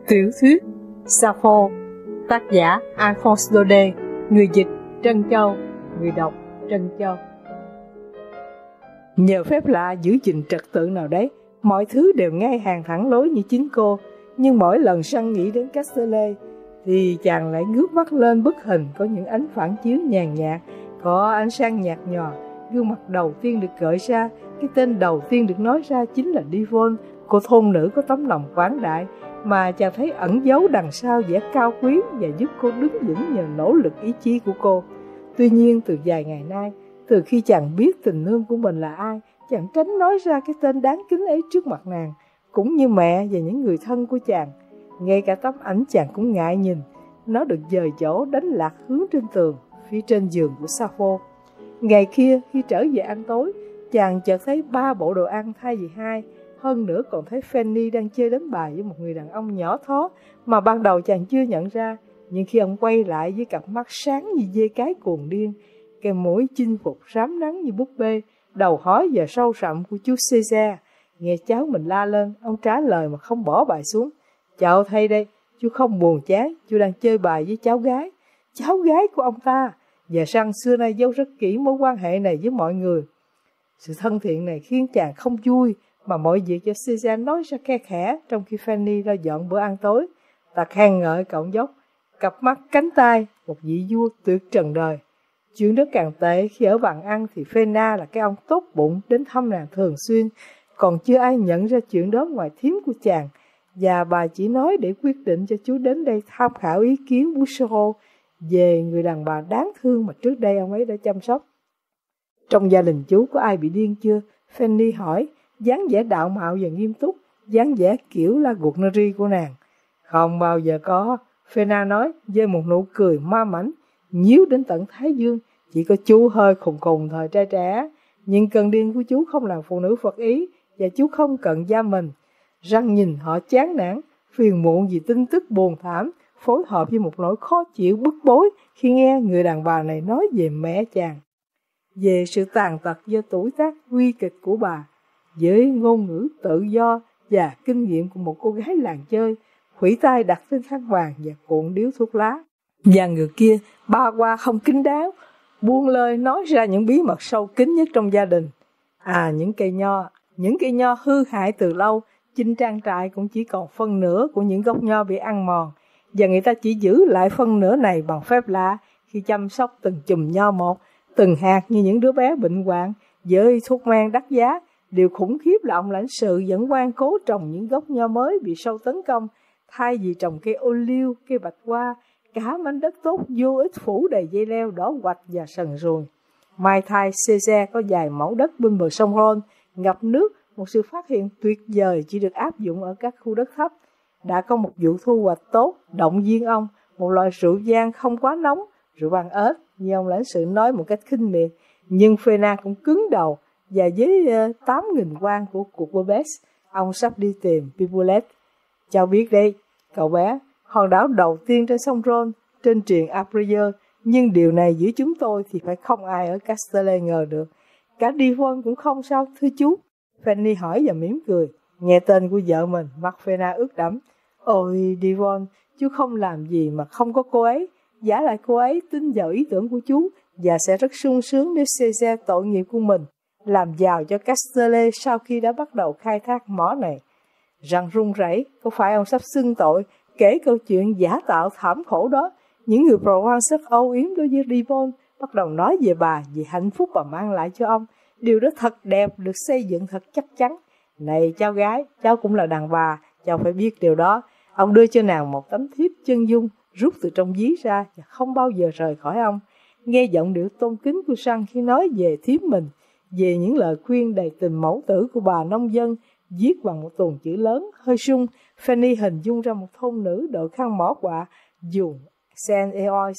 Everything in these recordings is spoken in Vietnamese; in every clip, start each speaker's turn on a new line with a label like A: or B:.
A: Tiểu thuyết Sappho, tác giả Alphonse Daudet, người dịch Trân Châu, người đọc Trân Châu. Nhờ phép lạ giữ gìn trật tự nào đấy, mọi thứ đều ngay hàng thẳng lối như chính cô. Nhưng mỗi lần Săn nghĩ đến Castellet thì chàng lại ngước mắt lên bức hình có những ánh phản chiếu nhàn nhạt, có ánh sáng nhạt nhòa. Gương mặt đầu tiên được gợi ra, cái tên đầu tiên được nói ra chính là Yvonne, cô thôn nữ có tấm lòng quảng đại mà chàng thấy ẩn giấu đằng sau vẻ cao quý và giúp cô đứng vững nhờ nỗ lực ý chí của cô. Tuy nhiên từ vài ngày nay, từ khi chàng biết tình nương của mình là ai, chàng tránh nói ra cái tên đáng kính ấy trước mặt nàng, cũng như mẹ và những người thân của chàng. Ngay cả tấm ảnh chàng cũng ngại nhìn, nó được dời chỗ đánh lạc hướng trên tường, phía trên giường của Sappho. Ngày kia khi trở về ăn tối, chàng chợt thấy 3 bộ đồ ăn thay vì 2. Hơn nữa còn thấy Fanny đang chơi đánh bài với một người đàn ông nhỏ thó mà ban đầu chàng chưa nhận ra. Nhưng khi ông quay lại với cặp mắt sáng như dê cái cuồng điên, cái mũi chinh phục rám nắng như búp bê, đầu hói và sâu sậm của chú César, nghe cháu mình la lên, ông trả lời mà không bỏ bài xuống. Chào thầy đây, chú không buồn chán, chú đang chơi bài với cháu gái của ông ta. Và Săn xưa nay giấu rất kỹ mối quan hệ này với mọi người. Sự thân thiện này khiến chàng không vui, mà mọi việc cho César nói ra khe khẽ trong khi Fanny lo dọn bữa ăn tối. Ta khen ngợi cậu nhóc, cặp mắt cánh tay, một vị vua tuyệt trần đời. Chuyện đó càng tệ khi ở bàn ăn thì Fena là cái ông tốt bụng đến thăm nàng thường xuyên, còn chưa ai nhận ra chuyện đó ngoài thím của chàng. Và bà chỉ nói để quyết định cho chú đến đây tham khảo ý kiến Bouchereau về người đàn bà đáng thương mà trước đây ông ấy đã chăm sóc. Trong gia đình chú có ai bị điên chưa? Fanny hỏi, dáng vẻ đạo mạo và nghiêm túc, dáng vẻ kiểu La Gournerie của nàng. Không bao giờ có, Fena nói với một nụ cười ma mãnh, nhíu đến tận thái dương. Chỉ có chú hơi khùng khùng thời trai trẻ, nhưng cơn điên của chú không làm phụ nữ phật ý, và chú không cần giam mình. Răng nhìn họ chán nản, phiền muộn vì tin tức buồn thảm, phối hợp với một nỗi khó chịu bức bối khi nghe người đàn bà này nói về mẹ chàng, về sự tàn tật do tuổi tác nguy kịch của bà, với ngôn ngữ tự do và kinh nghiệm của một cô gái làng chơi, khuỷu tay đặt trên khăn vàng và cuộn điếu thuốc lá. Và người kia ba qua không kín đáo, buông lời nói ra những bí mật sâu kín nhất trong gia đình. Những cây nho hư hại từ lâu, trên trang trại cũng chỉ còn phân nửa của những gốc nho bị ăn mòn, và người ta chỉ giữ lại phân nửa này bằng phép lạ khi chăm sóc từng chùm nho một, từng hạt như những đứa bé bệnh hoạn với thuốc men đắt giá. Điều khủng khiếp là ông lãnh sự vẫn ngoan cố trồng những gốc nho mới bị sâu tấn công, thay vì trồng cây ô liu, cây bạch hoa, cả mảnh đất tốt vô ích phủ đầy dây leo đỏ quạch và sần ruồi. Mai thay César có vài mẫu đất bên bờ sông Rhône ngập nước, một sự phát hiện tuyệt vời chỉ được áp dụng ở các khu đất thấp. Đã có một vụ thu hoạch tốt động viên ông, một loại rượu vang không quá nóng, rượu vang ếch, như ông lãnh sự nói một cách khinh miệt. Nhưng Fena cũng cứng đầu, và với 8.000 quan của cuộc Bobes, ông sắp đi tìm Pipolet. Cháu biết đấy, cậu bé, hòn đảo đầu tiên trên sông Rhône, trên triền Aprieux, nhưng điều này giữa chúng tôi thì phải không ai ở Castellet ngờ được. Cả Yvonne cũng không sao, thưa chú. Fanny hỏi và mỉm cười. Nghe tên của vợ mình, mặt Fena ướt đẫm. Ôi Yvonne, chú không làm gì mà không có cô ấy. Giả lại cô ấy tin vào ý tưởng của chú và sẽ rất sung sướng nếu César tội nghiệp của mình làm giàu cho Castellet sau khi đã bắt đầu khai thác mỏ này. Răng run rẩy, có phải ông sắp xưng tội kể câu chuyện giả tạo thảm khổ đó? Những người Provence rất âu yếm đối với Yvonne, bắt đầu nói về bà, về hạnh phúc bà mang lại cho ông. Điều đó thật đẹp, được xây dựng thật chắc chắn. Này cháu gái, cháu cũng là đàn bà, cháu phải biết điều đó. Ông đưa cho nàng một tấm thiếp chân dung, rút từ trong ví ra và không bao giờ rời khỏi ông. Nghe giọng điệu tôn kính của Săn khi nói về thiếp mình, về những lời khuyên đầy tình mẫu tử của bà nông dân, viết bằng một tuồng chữ lớn, hơi sung, Fanny hình dung ra một thôn nữ đội khăn mỏ quạ, dùng Saint-Eois,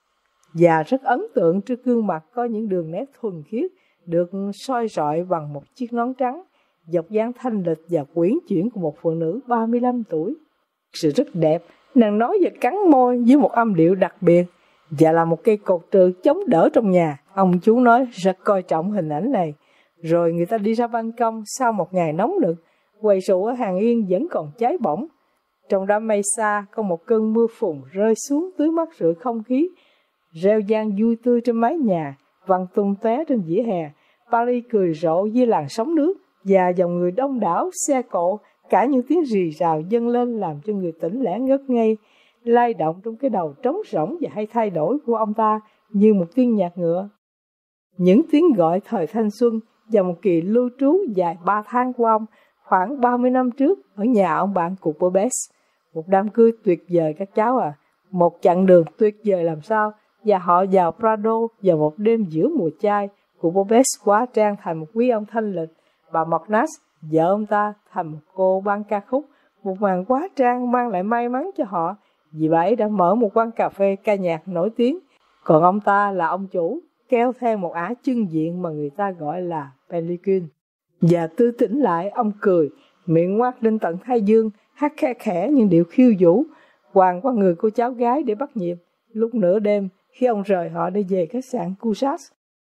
A: và rất ấn tượng trước gương mặt có những đường nét thuần khiết, được soi rọi bằng một chiếc nón trắng, dọc dáng thanh lịch và quyến chuyển của một phụ nữ 35 tuổi. Sự rất đẹp, nàng nói và cắn môi với một âm điệu đặc biệt, và là một cây cột trụ chống đỡ trong nhà. Ông chú nói rất coi trọng hình ảnh này. Rồi người ta đi ra ban công sau một ngày nóng nực, quầy rượu ở Hàng Yên vẫn còn cháy bỏng. Trong đám mây xa, có một cơn mưa phùn rơi xuống tưới mát rượi không khí, reo vang vui tươi trên mái nhà, văng tung tóe trên vỉa hè. Paris cười rộ với làn sóng nước và dòng người đông đảo, xe cộ, cả những tiếng rì rào dâng lên làm cho người tỉnh lẻ ngất ngây, lay động trong cái đầu trống rỗng và hay thay đổi của ông ta như một tiếng nhạc ngựa. Những tiếng gọi thời thanh xuân và một kỳ lưu trú dài 3 tháng của ông khoảng 30 năm trước ở nhà ông bạn cụ Bobes. Một đám cưới tuyệt vời các cháu à, một chặng đường tuyệt vời làm sao, và họ vào Prado vào một đêm giữa mùa chai. Cụ Bobes hóa trang thành một quý ông thanh lịch, bà Magnas, vợ ông ta, thành một cô ban ca khúc, một màn hóa trang mang lại may mắn cho họ, vì bà ấy đã mở một quán cà phê ca nhạc nổi tiếng, còn ông ta là ông chủ, kéo theo một ả chân diện mà người ta gọi là Pelican. Và tư tỉnh lại, ông cười, miệng ngoác lên tận thái dương, hát khe khẽ những điệu khiêu vũ, quàng qua người cô cháu gái để bắt nhịp. Lúc nửa đêm, khi ông rời họ để về khách sạn Cusack,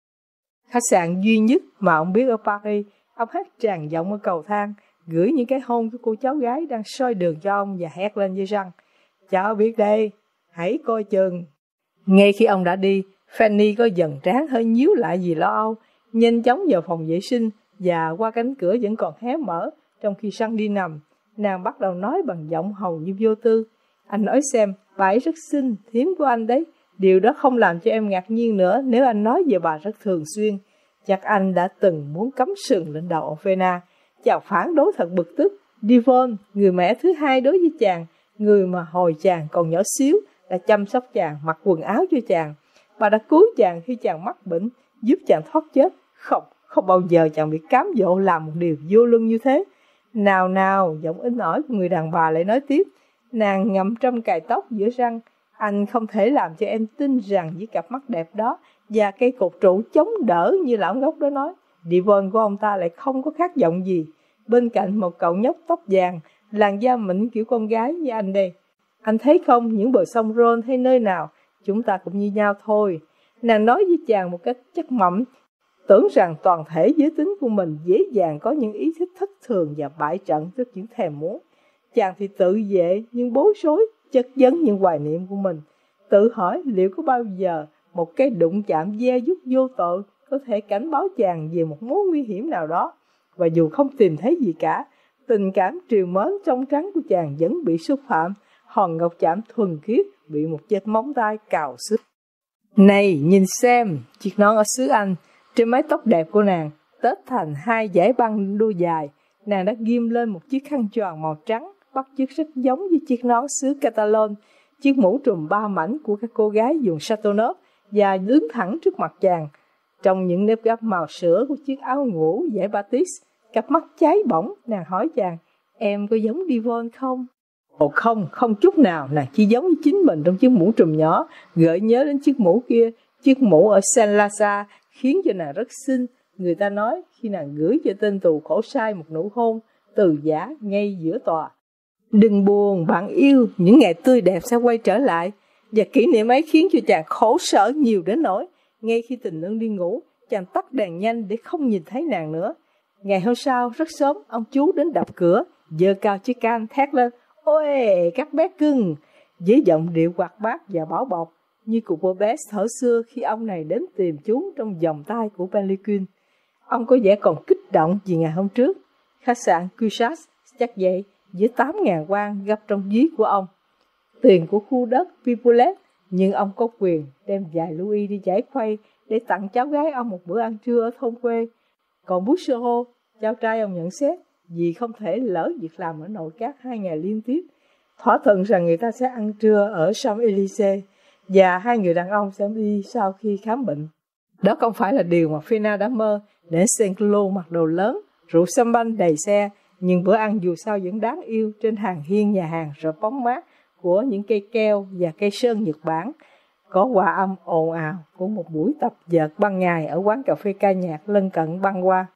A: khách sạn duy nhất mà ông biết ở Paris, ông hát tràn giọng ở cầu thang, gửi những cái hôn của cô cháu gái đang soi đường cho ông và hét lên với răng: "Cháu biết đây, hãy coi chừng." Ngay khi ông đã đi, Fanny có dần trán hơi nhíu lại vì lo âu, nhanh chóng vào phòng vệ sinh và qua cánh cửa vẫn còn hé mở. Trong khi Sang đi nằm, nàng bắt đầu nói bằng giọng hầu như vô tư: "Anh nói xem, bà ấy rất xinh, thím của anh đấy. Điều đó không làm cho em ngạc nhiên nữa nếu anh nói về bà rất thường xuyên. Chắc anh đã từng muốn cắm sừng lên đầu Ophelia." Chàng phản đối thật bực tức. Devon, người mẹ thứ hai đối với chàng, người mà hồi chàng còn nhỏ xíu, đã chăm sóc chàng, mặc quần áo cho chàng. Bà đã cứu chàng khi chàng mắc bệnh, giúp chàng thoát chết. Không bao giờ chàng bị cám dỗ làm một điều vô lương như thế. Nào, giọng inh ỏi của người đàn bà lại nói tiếp. Nàng ngậm trâm cài tóc giữa răng. Anh không thể làm cho em tin rằng với cặp mắt đẹp đó và cây cột trụ chống đỡ như lão ngốc đó nói, Devon của ông ta lại không có khát vọng gì. Bên cạnh một cậu nhóc tóc vàng, làn da mịn kiểu con gái như anh đây. Anh thấy không, những bờ sông Rhône hay nơi nào, chúng ta cũng như nhau thôi. Nàng nói với chàng một cách chắc mẩm, tưởng rằng toàn thể giới tính của mình dễ dàng có những ý thích thất thường và bại trận trước những thèm muốn. Chàng thì tự vệ nhưng bối rối, chất vấn những hoài niệm của mình. Tự hỏi liệu có bao giờ một cái đụng chạm ve vuốt vô tội có thể cảnh báo chàng về một mối nguy hiểm nào đó. Và dù không tìm thấy gì cả, tình cảm trìu mến trong trắng của chàng vẫn bị xúc phạm. Hòn ngọc chạm thuần khiết bị một chiếc móng tay cào xước. Này, nhìn xem, chiếc nón ở xứ Anh, trên mái tóc đẹp của nàng, tết thành 2 dải băng đuôi dài. Nàng đã ghim lên một chiếc khăn choàng màu trắng, bắt chước rất giống với chiếc nón xứ Catalan. Chiếc mũ trùm 3 mảnh của các cô gái dùng Chateauneuf và đứng thẳng trước mặt chàng. Trong những nếp gấp màu sữa của chiếc áo ngủ dải batiste, cặp mắt cháy bỏng, nàng hỏi chàng, em có giống Devon không? Ồ không chút nào, nàng chỉ giống như chính mình trong chiếc mũ trùm nhỏ, gợi nhớ đến chiếc mũ kia, chiếc mũ ở Saint-Lazare, khiến cho nàng rất xinh. Người ta nói khi nàng gửi cho tên tù khổ sai một nụ hôn từ giả ngay giữa tòa. Đừng buồn, bạn yêu, những ngày tươi đẹp sẽ quay trở lại. Và kỷ niệm ấy khiến cho chàng khổ sở nhiều đến nỗi ngay khi tình nương đi ngủ, chàng tắt đèn nhanh để không nhìn thấy nàng nữa. Ngày hôm sau, rất sớm, ông chú đến đập cửa, giơ cao chiếc can thét lên, ôi, các bé cưng, với giọng điệu hoạt bát và bảo bọc, như cụ Bobes thở xưa khi ông này đến tìm chú trong vòng tay của Pelican. Ông có vẻ còn kích động vì ngày hôm trước, khách sạn Cusack chắc vậy, với 8.000 won gấp trong ví của ông. Tiền của khu đất Pipolet, nhưng ông có quyền đem vài Louis đi giải khuây để tặng cháu gái ông một bữa ăn trưa ở thôn quê. Còn Bouchereau, cháu trai ông nhận xét, vì không thể lỡ việc làm ở nội các 2 ngày liên tiếp, thỏa thuận rằng người ta sẽ ăn trưa ở Champs-Élysées và 2 người đàn ông sẽ đi sau khi khám bệnh. Đó không phải là điều mà Phina đã mơ, để Saint-Cloud mặc đồ lớn, rượu champagne đầy xe, nhưng bữa ăn dù sao vẫn đáng yêu trên hàng hiên nhà hàng rợp bóng mát của những cây keo và cây sơn Nhật Bản. Có hòa âm ồn ào của một buổi tập vợt ban ngày ở quán cà phê ca nhạc lân cận băng qua.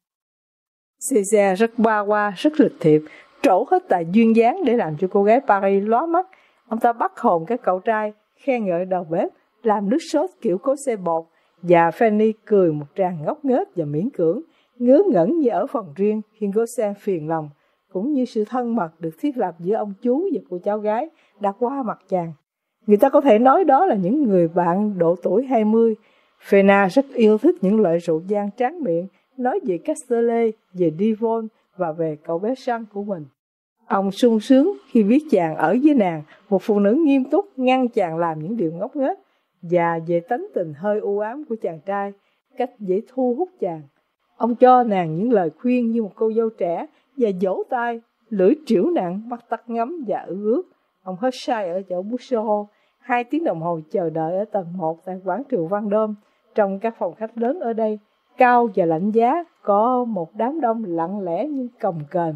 A: Césaire rất ba qua, rất lịch thiệp, trổ hết tài duyên dáng để làm cho cô gái Paris lóa mắt. Ông ta bắt hồn các cậu trai, khen ngợi đầu bếp, làm nước sốt kiểu cối xay bột, và Fanny cười một tràng ngốc nghếch và miễn cưỡng, ngớ ngẩn như ở phòng riêng khi Gosselin phiền lòng. cũng như sự thân mật được thiết lập giữa ông chú và cô cháu gái đã qua mặt chàng. Người ta có thể nói đó là những người bạn độ tuổi 20. Fenna rất yêu thích những loại rượu vang tráng miệng, nói về Casterly, về Devon và về cậu bé Jean của mình. Ông sung sướng khi biết chàng ở với nàng, một phụ nữ nghiêm túc ngăn chàng làm những điều ngốc nghếch, và về tánh tình hơi u ám của chàng trai, cách dễ thu hút chàng. Ông cho nàng những lời khuyên như một cô dâu trẻ và vỗ tay, lưỡi trĩu nặng, mắt tắt ngắm và ướt. Ông hết sai ở chỗ Busseau, 2 tiếng đồng hồ chờ đợi ở tầng 1 tại quảng trường Vendôme. Trong các phòng khách lớn ở đây, cao và lạnh giá, có một đám đông lặng lẽ nhưng cồng kềnh.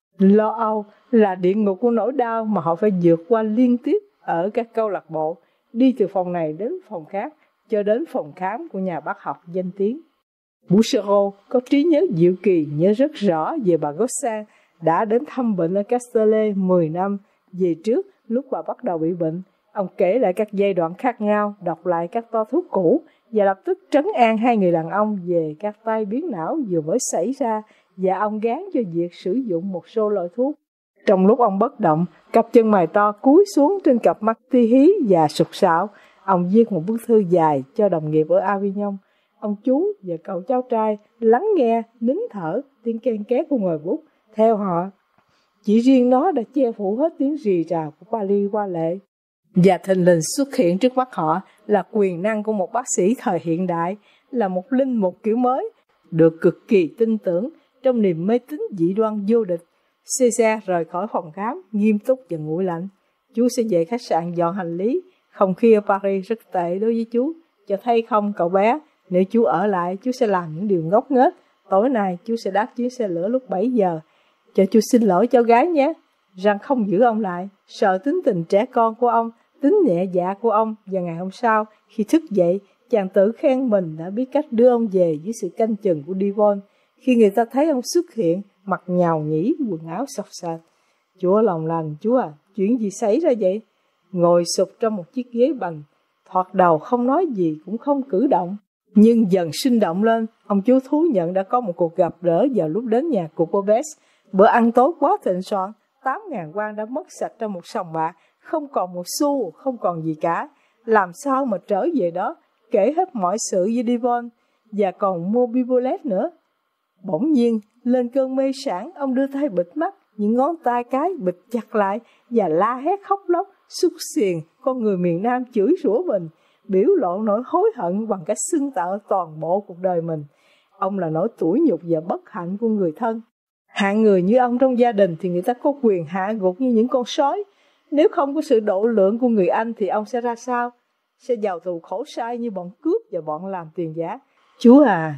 A: Lo âu là địa ngục của nỗi đau mà họ phải vượt qua liên tiếp ở các câu lạc bộ, đi từ phòng này đến phòng khác, cho đến phòng khám của nhà bác học danh tiếng. Busseau có trí nhớ diệu kỳ, nhớ rất rõ về bà Gossin đã đến thăm bệnh ở Castellet 10 năm về trước lúc bà bắt đầu bị bệnh. Ông kể lại các giai đoạn khác nhau, đọc lại các toa thuốc cũ và lập tức trấn an 2 người đàn ông về các tai biến não vừa mới xảy ra, và ông gán cho việc sử dụng một số loại thuốc. Trong lúc ông bất động, cặp chân mày to cúi xuống trên cặp mắt ti hí và sụt sạo, ông viết một bức thư dài cho đồng nghiệp ở Avignon. Ông chú và cậu cháu trai lắng nghe, nín thở tiếng ken két của ngòi bút. Theo họ, chỉ riêng nó đã che phủ hết tiếng rì rào của Paris hoa lệ. Và thình lình xuất hiện trước mắt họ là quyền năng của một bác sĩ thời hiện đại, là một linh mục kiểu mới, được cực kỳ tin tưởng trong niềm mê tín dị đoan vô địch. César rời khỏi phòng khám, nghiêm túc và nguội lạnh. Chú sẽ về khách sạn dọn hành lý. Không khí ở Paris rất tệ đối với chú. Cho thấy không cậu bé, nếu chú ở lại, chú sẽ làm những điều ngốc nghếch. Tối nay, chú sẽ đáp chuyến xe lửa lúc 7 giờ. Cho chú xin lỗi cháu gái nhé. Rằng không giữ ông lại, sợ tính tình trẻ con của ông, tính nhẹ dạ của ông. Và ngày hôm sau, khi thức dậy, chàng tự khen mình đã biết cách đưa ông về dưới sự canh chừng của Devon. Khi người ta thấy ông xuất hiện, mặt nhàu nhĩ, quần áo xộc xạch. Chúa lòng lành, chú à, chuyện gì xảy ra vậy? Ngồi sụp trong một chiếc ghế bành, thoạt đầu không nói gì cũng không cử động. Nhưng dần sinh động lên, ông chú thú nhận đã có một cuộc gặp gỡ vào lúc đến nhà của Pobes. Bữa ăn tối quá thịnh soạn, 8.000 quan đã mất sạch trong một sòng bạc, không còn một xu, không còn gì cả. Làm sao mà trở về đó, kể hết mọi sự với Devon, và còn mua bibolet nữa. Bỗng nhiên, lên cơn mê sảng, ông đưa tay bịt mắt, những ngón tay cái bịt chặt lại và la hét khóc lóc, súc xiềng con người miền Nam chửi rủa mình, biểu lộ nỗi hối hận bằng cách xưng tạo toàn bộ cuộc đời mình. Ông là nỗi tủi nhục và bất hạnh của người thân. Hạng người như ông trong gia đình thì người ta có quyền hạ gục như những con sói. Nếu không có sự độ lượng của người anh thì ông sẽ ra sao? Sẽ vào tù khổ sai như bọn cướp và bọn làm tiền giả. Chú à,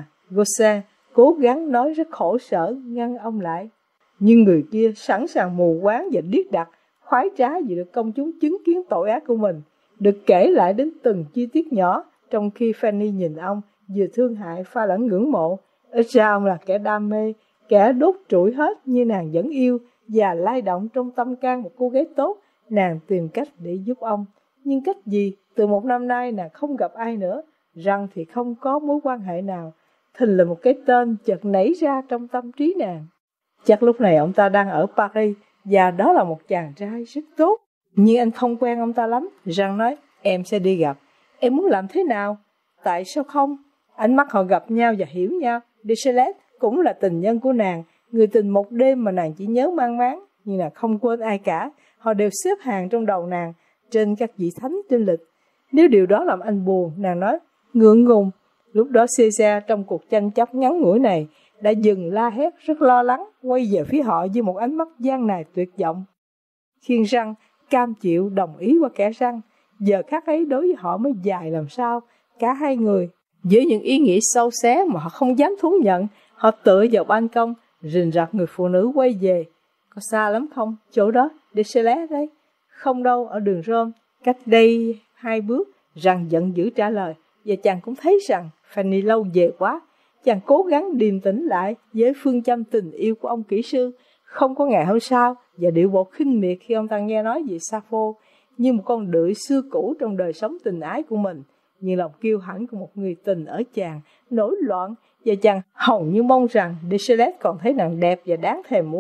A: Gossin cố gắng nói rất khổ sở ngăn ông lại. Nhưng người kia sẵn sàng mù quáng và điếc đặc, khoái trá vì được công chúng chứng kiến tội ác của mình, được kể lại đến từng chi tiết nhỏ, trong khi Fanny nhìn ông vừa thương hại pha lẫn ngưỡng mộ. Ít ra ông là kẻ đam mê, kẻ đốt trụi hết như nàng vẫn yêu, và lay động trong tâm can một cô gái tốt. Nàng tìm cách để giúp ông, nhưng cách gì? Từ 1 năm nay nàng không gặp ai nữa, rằng thì không có mối quan hệ nào. Thình lình một cái tên chợt nảy ra trong tâm trí nàng. Chắc lúc này ông ta đang ở Paris, và đó là một chàng trai rất tốt. Nhưng anh không quen ông ta lắm. Jean nói, em sẽ đi gặp. Em muốn làm thế nào? Tại sao không? Ánh mắt họ gặp nhau và hiểu nhau. Deschelles cũng là tình nhân của nàng, người tình một đêm mà nàng chỉ nhớ mang máng, nhưng nàng không quên ai cả. Họ đều xếp hàng trong đầu nàng, trên các vị thánh trên lịch. Nếu điều đó làm anh buồn, nàng nói, ngượng ngùng. Lúc đó César trong cuộc tranh chấp ngắn ngủi này đã dừng la hét rất lo lắng, quay về phía họ với một ánh mắt gian nài tuyệt vọng. Khiên răng cam chịu đồng ý qua kẻ răng. Giờ khắc ấy đối với họ mới dài làm sao. Cả hai người với những ý nghĩ sâu xé mà họ không dám thú nhận, họ tựa vào ban công, rình rập người phụ nữ quay về. Có xa lắm không? Chỗ đó, Deschelles đấy. Không đâu, ở đường Rome, cách đây 2 bước. Rằng giận dữ trả lời, và chàng cũng thấy rằng Fanny lâu về quá. Chàng cố gắng điềm tĩnh lại với phương châm tình yêu của ông kỹ sư. Không có ngày hôm sau, và điệu bộ khinh miệt khi ông ta nghe nói về Sappho, như một con đưởi xưa cũ trong đời sống tình ái của mình. Như lòng kiêu hãnh của một người tình ở chàng nổi loạn, và chàng hầu như mong rằng Deschelles còn thấy nàng đẹp và đáng thèm muốn.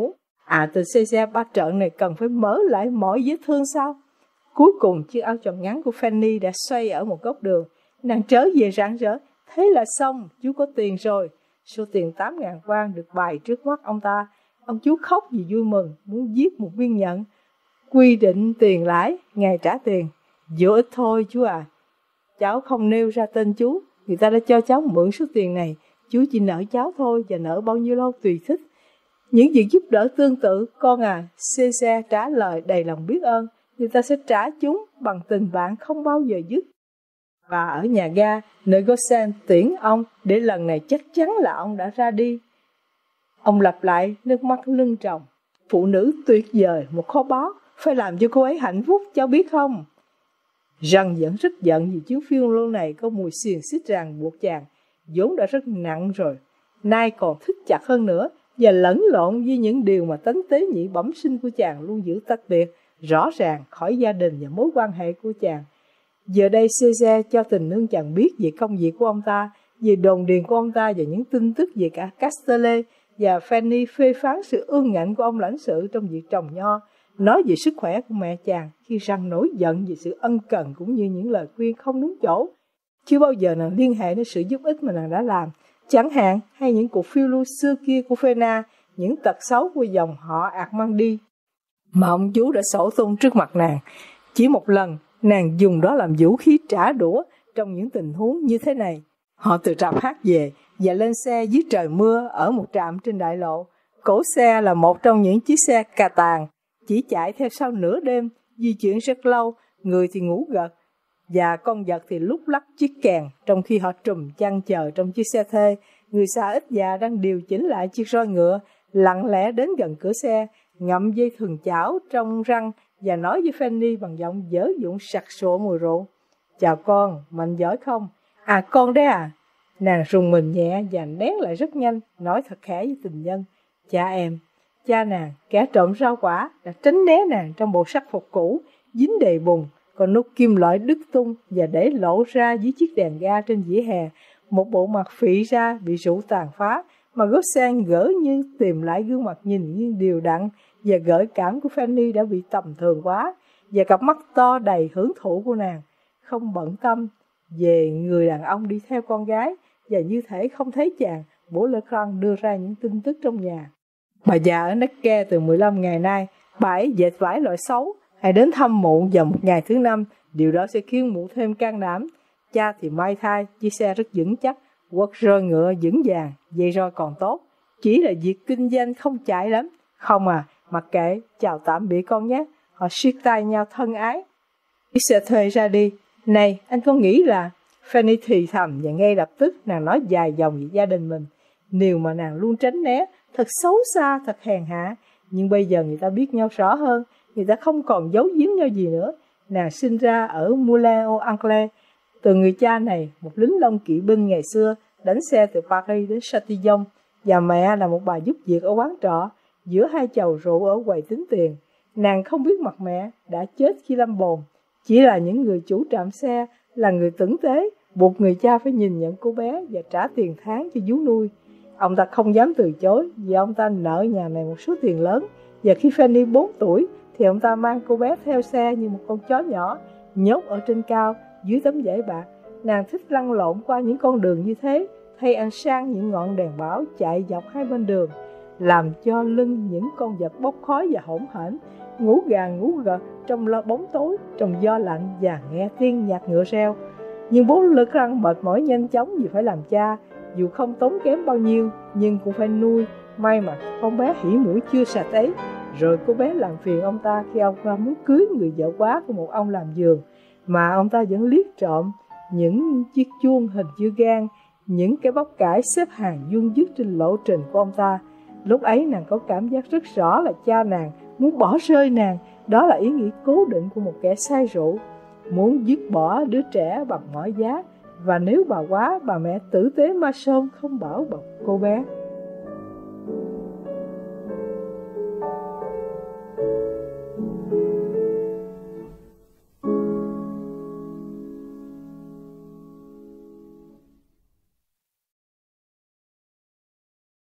A: Từ xe ba trợn này cần phải mở lại mọi vết thương sao? Cuối cùng chiếc áo choàng ngắn của Fanny đã xoay ở một góc đường. Nàng trở về rạng rỡ. Thế là xong, chú có tiền rồi. Số tiền 8.000 won được bày trước mắt ông ta. Ông chú khóc vì vui mừng, muốn viết một biên nhận. Quy định tiền lãi, ngày trả tiền. Vô ích thôi chú à. Cháu không nêu ra tên chú. Người ta đã cho cháu mượn số tiền này. Chú chỉ nợ cháu thôi, và nợ bao nhiêu lâu tùy thích. Những việc giúp đỡ tương tự, con à, Caesar trả lời đầy lòng biết ơn. Người ta sẽ trả chúng bằng tình bạn không bao giờ dứt. Và ở nhà ga, nơi Gosen tiễn ông để lần này chắc chắn là ông đã ra đi. Ông lặp lại, nước mắt lưng tròng. Phụ nữ tuyệt vời, một kho báu, phải làm cho cô ấy hạnh phúc, cháu biết không? Răng vẫn rất giận vì chuyến phiêu lưu này có mùi xiềng xích ràng buộc chàng, vốn đã rất nặng rồi. Nay còn thích chặt hơn nữa, và lẫn lộn với những điều mà tánh tế nhị bẩm sinh của chàng luôn giữ tách biệt, rõ ràng khỏi gia đình và mối quan hệ của chàng. Giờ đây Caesar cho tình nương chàng biết về công việc của ông ta, về đồn điền của ông ta và những tin tức về cả Castellet, và Fanny phê phán sự ương ngạnh của ông lãnh sự trong việc trồng nho, nói về sức khỏe của mẹ chàng khi răng nổi giận về sự ân cần cũng như những lời khuyên không đúng chỗ. Chưa bao giờ nàng liên hệ đến sự giúp ích mà nàng đã làm, chẳng hạn hay những cuộc phiêu lưu xưa kia của Phena, những tật xấu của dòng họ Armandi mà ông chú đã sổ tung trước mặt nàng. Chỉ một lần nàng dùng đó làm vũ khí trả đũa trong những tình huống như thế này. Họ từ trạm hát về và lên xe dưới trời mưa ở một trạm trên đại lộ. Cổ xe là một trong những chiếc xe cà tàng, chỉ chạy theo sau nửa đêm, di chuyển rất lâu, người thì ngủ gật và con vật thì lúc lắc chiếc kèn, trong khi họ trùm chăn chờ trong chiếc xe thuê. Người xa ít già đang điều chỉnh lại chiếc roi ngựa, lặng lẽ đến gần cửa xe, ngậm dây thừng chảo trong răng và nói với Fanny bằng giọng dở dụng sặc sụa mùi rượu. Chào con, mạnh giỏi không? Con đấy à? Nàng rùng mình nhẹ và nén lại rất nhanh, nói thật khẽ với tình nhân. Cha em. Cha nàng, kẻ trộm rau quả, đã tránh né nàng trong bộ sắc phục cũ, dính đầy bùn, còn nút kim loại đứt tung và để lộ ra dưới chiếc đèn ga trên vỉa hè. Một bộ mặt phị ra bị rượu tàn phá, mà Gosen gỡ như tìm lại gương mặt nhìn như điều đặn và gợi cảm của Fanny đã bị tầm thường quá, và cặp mắt to đầy hưởng thụ của nàng không bận tâm về người đàn ông đi theo con gái, và như thể không thấy chàng. Bố Leclerc đưa ra những tin tức trong nhà. Bà già ở Necke từ 15 ngày nay, bà ấy dệt vải loại xấu, hãy đến thăm mụ vào một ngày thứ năm, điều đó sẽ khiến mụ thêm can đảm. Cha thì may thai, chiếc xe rất vững chắc, quật roi ngựa vững vàng, dây roi còn tốt, chỉ là việc kinh doanh không chạy lắm. Không mặc kệ, chào tạm biệt con nhé. Họ siết tay nhau thân ái. Chiếc xe thuê ra đi. Này, anh có nghĩ là... Fanny thì thầm và ngay lập tức nàng nói dài dòng về gia đình mình. Điều mà nàng luôn tránh né, thật xấu xa, thật hèn hạ. Nhưng bây giờ người ta biết nhau rõ hơn, người ta không còn giấu giếm nhau gì nữa. Nàng sinh ra ở Moulins-aux-Anglais. Từ người cha này, một lính Long kỵ binh ngày xưa, đánh xe từ Paris đến Châtillon, và mẹ là một bà giúp việc ở quán trọ, giữa hai chầu rượu ở quầy tính tiền. Nàng không biết mặt mẹ, đã chết khi lâm bồn. Chỉ là những người chủ trạm xe, là người tử tế, buộc người cha phải nhìn nhận cô bé và trả tiền tháng cho vú nuôi. Ông ta không dám từ chối vì ông ta nợ nhà này một số tiền lớn, và khi Fanny 4 tuổi thì ông ta mang cô bé theo xe như một con chó nhỏ, nhốt ở trên cao dưới tấm vải bạc. Nàng thích lăn lộn qua những con đường như thế, thay ăn sang những ngọn đèn báo chạy dọc hai bên đường, làm cho lưng những con vật bốc khói và hỗn hển, ngủ gà ngủ gật trong bóng tối, trong gió lạnh và nghe tiếng nhạc ngựa reo. Nhưng bố Leclerc mệt mỏi nhanh chóng vì phải làm cha, dù không tốn kém bao nhiêu nhưng cũng phải nuôi. May mà con bé hỉ mũi chưa sạch ấy. Rồi cô bé làm phiền ông ta khi ông ta muốn cưới người vợ quá của một ông làm vườn, mà ông ta vẫn liếc trộm những chiếc chuông hình chữ gan, những cái bắp cải xếp hàng vuông vức trên lộ trình của ông ta. Lúc ấy nàng có cảm giác rất rõ là cha nàng muốn bỏ rơi nàng. Đó là ý nghĩ cố định của một kẻ say rượu, muốn dứt bỏ đứa trẻ bằng mọi giá. Và nếu bà quá, bà mẹ tử tế ma sôn không bảo bọc cô bé.